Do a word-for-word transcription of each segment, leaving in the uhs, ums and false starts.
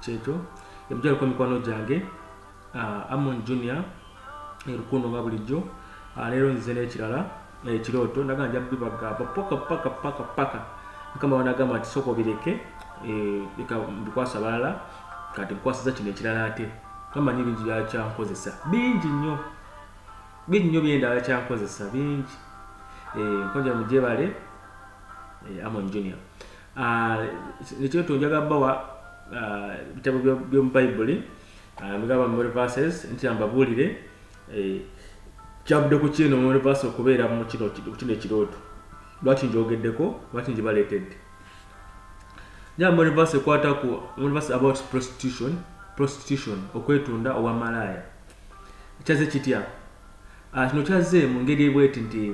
kyekyo ebijja ko mikwano gyange uh, Amon Junior erukundo nga bulijjo uh, leero nzize n'ekirala ekirooto ndaga nja bibagamba paka paka paka paka kama wanagamba ati soko bireke e bika bikwasa balala kati bikwasa kino ekirala ate kama ni bingi bya kyankozesa bingi nnyo bingi nnyo byenda bya kyankozesa bingi e nkonja mujebale e Amon Junior ah nekyo tonjaga bawa bitabo byo mu Bible ah mugaba mu verses nti ambabulire e kyabudde ku kino mu verse okubeera mu kino kino ekirooto lwaki njogeddeko lwaki njibaleetedde nyamba mu verse kwata ku mu verse about prostitution prostitution okwetunda owa malaya kyaze kitya ah kino kyaze mu ngeri ebweti nti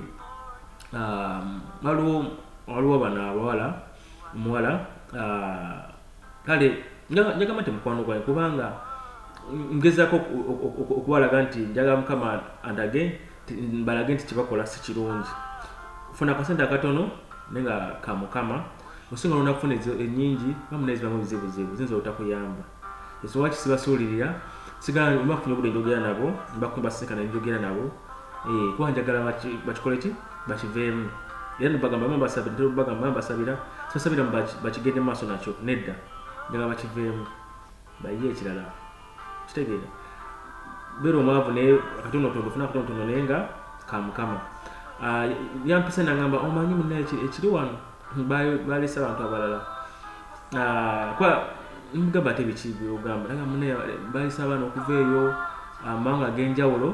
um waliwo waliwo bana abawala muwala ah kale njaga mate mukwano gwaye kubanga ngezako okuwalaga nti njaga mukama andage mbalage nti kibakola si kirungi funa kasente akatono nenga kamukama osinga nona kufuna ennyingi bamunezi bamu bizibu zibu zinzo otakuyamba eso wachi sibasuulirira sigala mbafunye obudde njogera nabo mbakumba sekana njogera nabo eh kwa njagala bakikole ki bakiveemu era nbagamba mamba sabira bagamba mamba sabira so sabira bakigende maso nakyo nedda njagala bakiveemu bayiye ekirala kitegeera bero mwavu ne katono tondo funa katono tondo nenga kamukama ah yampisa nangamba omanyi munne ekiri wano bayo balisa abantu abalala ah kwa mugamba tebichi byogamba nanga munne balisa abana okuveeyo amanga genjawulo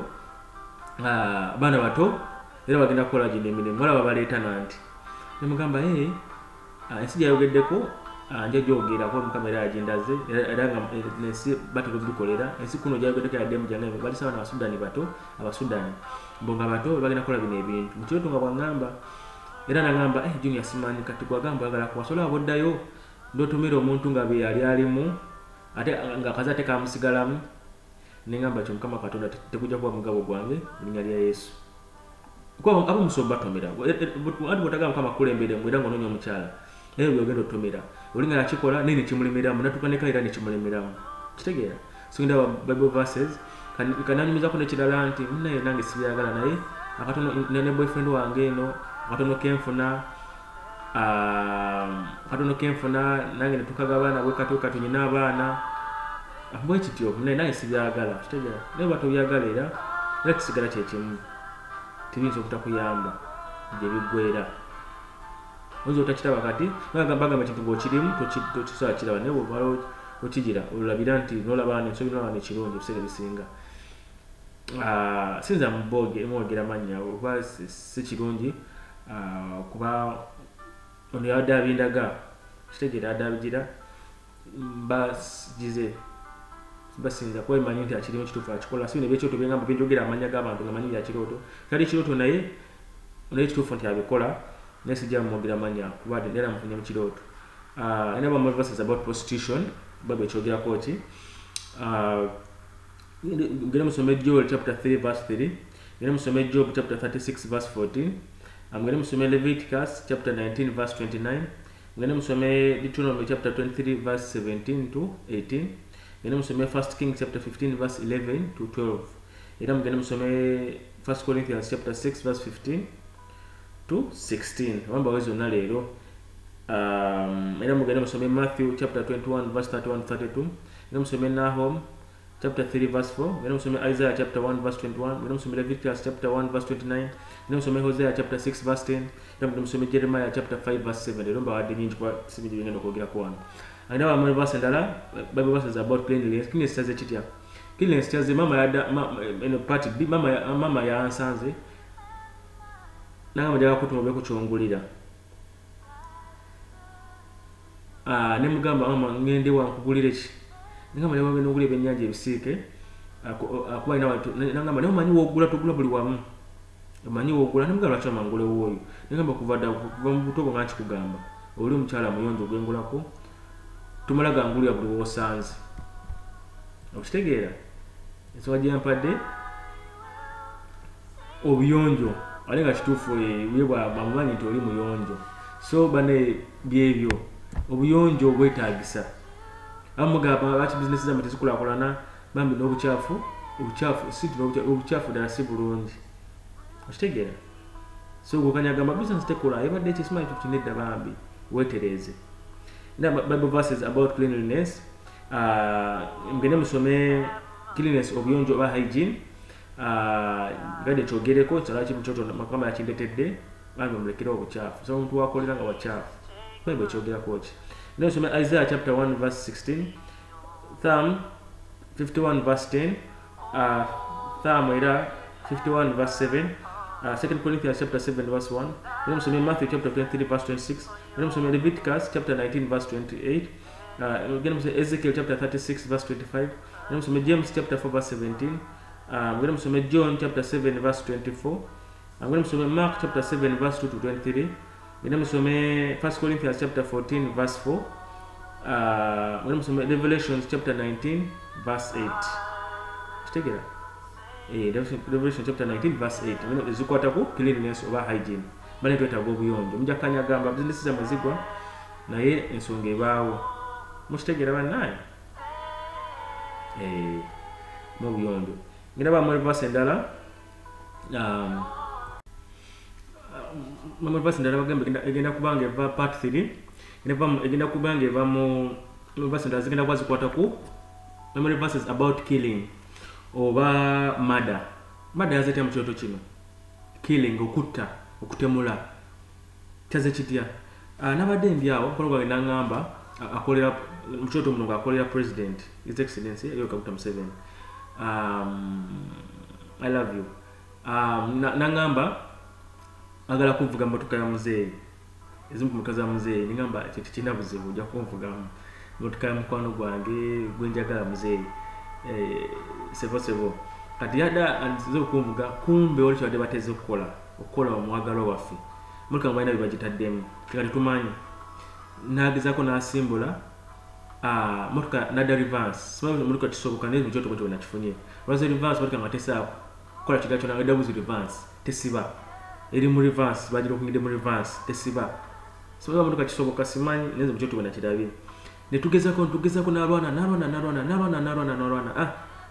ah bana bato era bagenda kola gine emirimu wala babaleeta nanti nemugamba eh ensija yogeddeko anje jogera ko mukamera agindaze era nga nesi batiko bikolera ensi kuno jayogeddeko ya demu jange balisa abana abasudani bato abasudani mbonga bato bagenda kola bine ebintu mutyoto nga bwangamba era nangamba eh Junior simani kati gwagamba agala kwasola aboddayo ndotumira omuntu nga be yali alimu ate nga kazate ka musigalamu ningamba kyo mukama katonda tekujja kuba mugabo gwange linnya lya Yesu kwa abo musoba tomera adi botaga mukama kulembere mwira ngo nonyo mukyala era byogenda otomera olinga yakikola nini kimulemeramu natukaneka era nikimulemeramu kitegeera so nda Bible verses kananyumiza ko nekirala nti naye nange sibyagala naye akatono ne boyfriend wange eno akatono kenfuna ah akatono kenfuna nange netukagabana bwe katoka tunyina abana abwe kityo naye nange sibyagala kitegeera naye bato byagala era era kisigala kyekimu tibinza okutakuyamba nje bigwera ozo otakitaba kati bagamba bagamba kintu ng'okirimu tokisobola kiraba naye bw'omala okigira olabira nti n'olabana ensobi n'olabana ekirungi ebiseera ebisinga sinza muboge mwogera mannya oba si kirungi kuba ono yadaabindaga kitegeera adaabigira basigize basinza kuba imanyi nti akirimu kituufu akikola si bino ebyekirooto byengamba byenjogera amanya g'abantu nga manyi bya kirooto kali kirooto naye naye kituufu nti abikola naye sijja mwogera amanya kuba era mufunye mu kirooto ina ba verses about prostitution babe ekyogerako ki ngera musome Joel chapter three verse three ngera musome Job chapter thirty-six verse fourteen ngera musome Leviticus chapter nineteen verse twenty-nine ngera musome Deuteronomy chapter twenty-three verse seventeen to eighteen ngera musome First Kings chapter fifteen verse eleven to twelve era ngera musome First Corinthians chapter six verse fifteen to sixteen wamba wezo na lero um era ngera musome Matthew chapter twenty-one verse thirty-one to thirty-two ngera musome Nahum chapter three verse four ngera musome Isaiah chapter one verse twenty-one ngera musome Leviticus chapter one verse twenty-nine ngera musome Hosea chapter six verse ten ngera musome Jeremiah chapter five verse seven lero mbawade nyingi kwa sibindi bingendo kwogera kwana and now I'm verse ndala Bible verses about cleanliness cleanliness says kitya cleanliness says mama ya eno party mama ya mama ya ansanze nanga majaga kutumobe kuchongulira ah ne mugamba mama ngende wankugulire ki nga mali wabeno ogula ebyennyanja ebisiike akuba ina watu nangamba ne omanyi wogula tugula buli wamu omanyi wogula ne mugamba chama ngule woyo ningamba kuvada kuva mu butobo nganchi kugamba oli omukyala muyonjo gwengulako tumalaga ngulu ya buli wosanze okitegeera ensonga gyempadde obuyonjo alenga kituufu webwa bamumanyi nti oli muyonjo so bane byebyo obuyonjo obwetaagisa amugaba lwaki business zammwe tezikulakulana bambi n'obucaafu obucaafu si obucaafu ddala si bulungi okitegeera so gukanyagamba business tekola ebadde ekisimanyi tukinedda bambi weetereeze Bible verses about cleanliness mgende musome cleanliness obuyonjo oba hygiene gadde kyogereko kyalaki mukyoto makamba yakindetedde bambi mulekera obucaafu so omuntu wakolera nga wacaafu Bible kyogerako ki Then we Isaiah chapter one verse sixteen, Psalm fifty-one verse ten, uh, Psalm fifty-one verse seven, uh, Second Corinthians chapter seven verse one, then we Matthew chapter twenty-three verse twenty-six, then we Leviticus chapter nineteen verse twenty-eight, uh, again we Ezekiel chapter thirty-six verse twenty-five, then we James chapter four verse seventeen, uh, then we John chapter seven verse twenty-four, and then we Mark chapter seven verse two to twenty-three. Then we First Corinthians chapter fourteen verse four. Uh, we Revelation chapter nineteen verse eight. Together. Eh, Revelation chapter nineteen verse eight. We zikwata ku cleanliness oba hygiene. Bane tweta go buyonjo. Mujja kanyagamba business za mazigwa naye ensonga ebaawo. Mukitegera bannaye. Eh, mu buyonjo. Ngiraba mu verse endala. Um Mama verse ndala bagamba egenda kubanga eva part three eva egenda kubanga eva mu verse ndala zigenda kwazi kwata ku memory verses about killing oba murder murder yazete mu kyoto kino killing okutta okutemula kyaze kitya nabadde mbyawo kolwa ngamba akolera mu kyoto muno akolera president his excellency Yoweri Kaguta Museveni um I love you um nangamba agala kuvuga motoka ya muzeeyi ezimu ku motoka za muzeeyi ningamba kiti kina buzibu ojja kunvuga motoka ya mukwano gwange gwenjagala muzeeyi eh sebo sebo kati yada anzize okumvuga kumbe oli kyade bateze okukola okukola omwagalo waffe motoka mbayina bibagitaddemu kati tumanyi nagezako n'asimbula ah motoka nada reverse sababu motoka kisoboka ne mjoto kwetu nakifunye wazo reverse motoka ngatesa kola kigacho na double reverse tesiba eri mu reverse bajiro kungide mu reverse tesiba so motoka kisoboka simanyi neze mjoto bana kidabye ne tugezako tugezako nalwana nalwana nalwana nalwana nalwana nalwana ah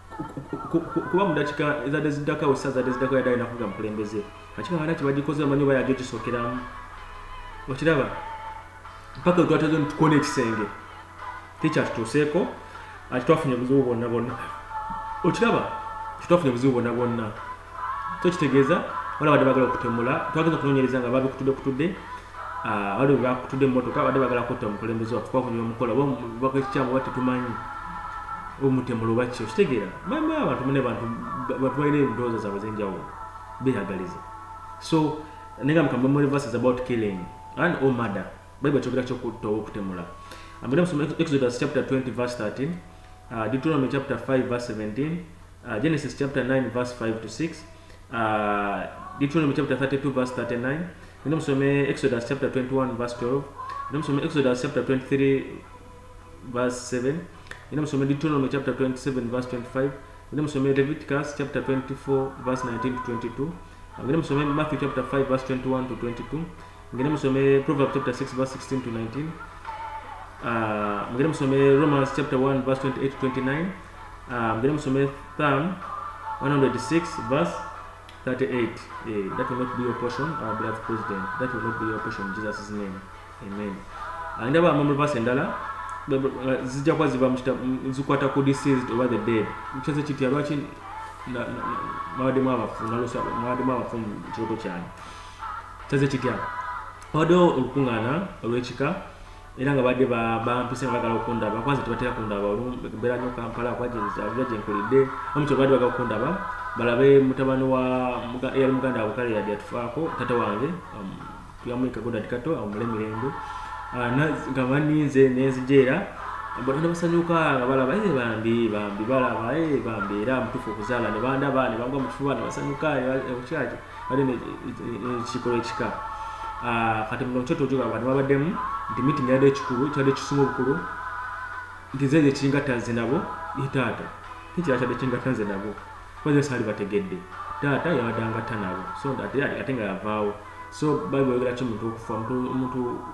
kuba mudachika ezade zidaka osaza zidaka yadai nakuga mkulembeze akika hana kibagikoze manyoba ya jojo sokeramu okiraba mpaka utwatazo tukone kisenge teacher tutoseko atwafunye buzubu bonna bonna okiraba tutafunye buzubu bonna bonna to kitegeza wala bade bagala kutemula twageza kunonyereza nga babi kutude kutude ah wale ba kutude motoka bade bagala kutta mukulembeze kwa kunyo mukola bo bakwekyamo bati tumanyi omutemulo bakyo kitegera mama abantu mune bantu batwaire ndoza za bazenjawo behagaliza so ninga mkamba memory verses about killing and all murder Bible chokera chokutto okutemula amene musoma Exodus chapter twenty verse thirteen, uh, Deuteronomy chapter five verse seventeen, uh, Genesis chapter nine verse five to six, uh, Deuteronomy chapter thirty-two verse thirty-nine, amene musoma Exodus chapter twenty-one verse twelve, amene musoma Exodus chapter twenty-three verse seven, amene musoma Deuteronomy chapter twenty-seven verse twenty-five, amene musoma Leviticus chapter twenty-four verse nineteen to twenty-two, amene musoma Matthew chapter five verse twenty-one to twenty-two, amene musoma Proverbs chapter six verse sixteen to nineteen, uh amene musoma Romans chapter one verse twenty-eight to twenty-nine, uh amene musoma Psalm one hundred six verse thirty-eight. Eh, that will not be your portion, our beloved president. That will not be your portion in Jesus' name. Amen. And ndaba amamwe verse endala zijja kwa ziba mchita zikwata ku deceased over the dead. Mcheze chiti alwachi na mawade mawafu nalosa mawade mawafu choko cyane. Chaze chiti ya odo olukungana olwechika era nga badde bampise nga bagala okundaba kwanza tubatera kundaba olubera nyo Kampala kwajenza abaje nkolide omucho badde bagala okundaba balabe mutabani wa yali muganda abukale yadi atufako tata wange tuyamwika goda dikato amulemirendo na ngabanize nezijera abana basanyuka balaba eh bambi bambi balaba eh bambi era mutufu kuzala ne banda bane bangwa mutufu bane basanyuka ekyaje bali ne chikolo chika ah kati muno choto joka abantu babaddemu ndi meeting yade chikulu cyade kisungo bukulu ndizeze kinga tanze nabo itata tikira cyade kinga tanze nabo kwaze sali bategedde tata yawadanga tanabo so ndati atenga yavaawo so Bible yogera kyo muntu okufa muntu muntu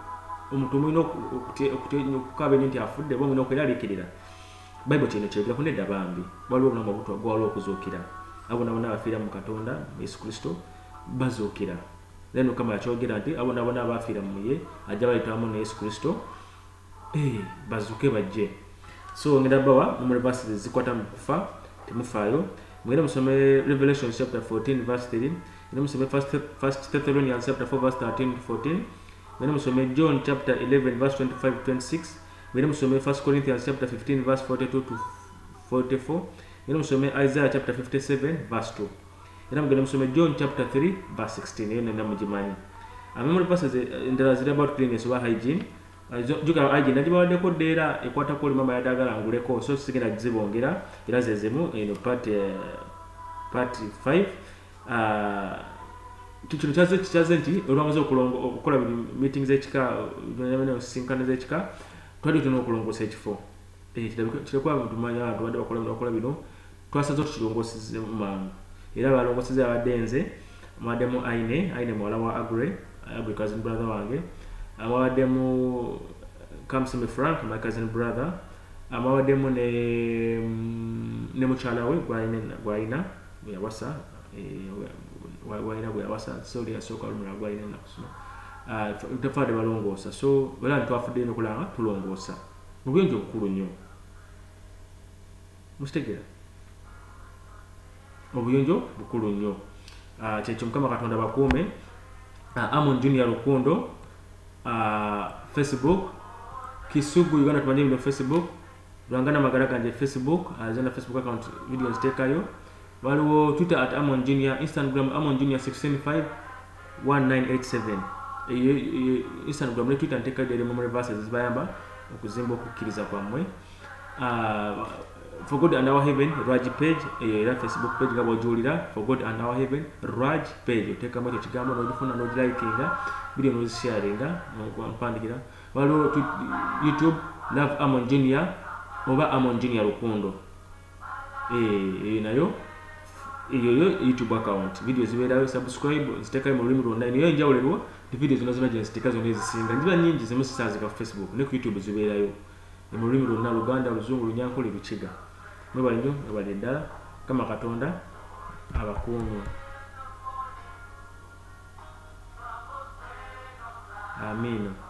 omuntu mulina okukaaba ennyo nti afudde oba mulina okweraliikirira bayibuli kino kyogera ku nedda bambi waliwo obulamu obutwaggwa waliwo okuzuukira abo nabo abafiira mu Katonda Yesu Kristo bazuukira then Mukama yakyogera nti abo nabo abafiira mu ye ajja bayitamu ne Yesu Kristo eh bazuuke bajje so ngenda bawa mu verses zikwata mu kufa temufaayo mwera musome Revelation chapter fourteen verse three mwera musome first first Thessalonians chapter four verse thirteen to fourteen mwera musome John chapter eleven verse twenty-five to twenty-six mwera musome first Corinthians chapter fifteen verse forty-two to forty-four mwera musome Isaiah chapter fifty-seven verse two mwera mugenda musome John chapter three verse sixteen yene nda mujimani amemori verses ndala zira about cleanliness or hygiene juga hygiene najibawaddeko ddeera ekwatako oli mama yadagala nguleko so sigenda gizibongera era zezemu eno part uh, part five uh, kino kyaze kyaze nti olwamaze okukola meetings ekika nene sinkana z'ekika twali tulina okulongoosa ekifo kirekwa abantu manya abantu badde bakola bino twasaze tukirongoseze mangu era balongoseze abadde nze mwaddemu aine aine muwala wa Agre Agre cousin brother wange abawaddemu Kamsime Frank my cousin brother abawaddemu ne ne mukyala we gwayina yawasa wayina gweyawasa soli yasooka lumula gwayina nakusoma tafadde balongoosa so era ntwafudde nokulanga tulongoosa mu buyonjo obukulu nnyo mukitegera obuyonjo bukulu nnyo kyekyo Mukama Katonda bakuume Amon Junior Rukundo Facebook Kisugu Uganda tumanyi bino Facebook Lwangana Magara kanje Facebook azana Facebook account video nzitekayo waliwo Twitter at Amon Junior Instagram Amon Junior six five one nine eight seven Instagram ne Twitter nteka dere mu verses zibayamba okuzimba okukkiriza kwamwe For God and Our Heaven Raj page era Facebook page ngabo julira For God and Our Heaven Raj page oteka mo kigambo no difuna no likinga video no sharinga no mpandikira waliwo YouTube Love Amon Junior oba Amon Junior Rukundo eh nayo iyo YouTube account video ziberayo subscribe ziteka mu limi online niyo njawulerwa the videos nazo na ziteka zo nezisinga ndiba nyingi zimusisazi ka Facebook ne ku YouTube ziberayo mu limi lonna Luganda Luzungu Lunyankole Lukiga mwebale nnyo mwebale ddala Kama Katonda abakuume amina.